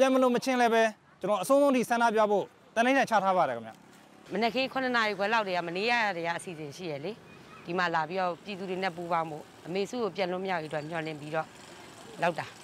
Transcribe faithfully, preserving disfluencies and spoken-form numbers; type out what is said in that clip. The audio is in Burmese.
ပြန်မလို့မချင်းလည်းပဲကျွန်တော်အဆုံးဆုံးထိဆန္ဒပြဖို့တန်းတိုင်းနဲ့ချထားပါတယ်ခင်ဗျမနေ့ကခုနှစ်နာရီခွဲလောက်တည်းကမနေ့ရတည်းကအစီအစဉ်ရှိရလေဒီမှာလာပြီးတော့ပြည်သူတွေနဲ့ပူးပေါင်းဖို့အမေစုကိုပြန်လို့မရဘူးအတွက်ညှော်လင့်ပြီးတော့လောက်တာ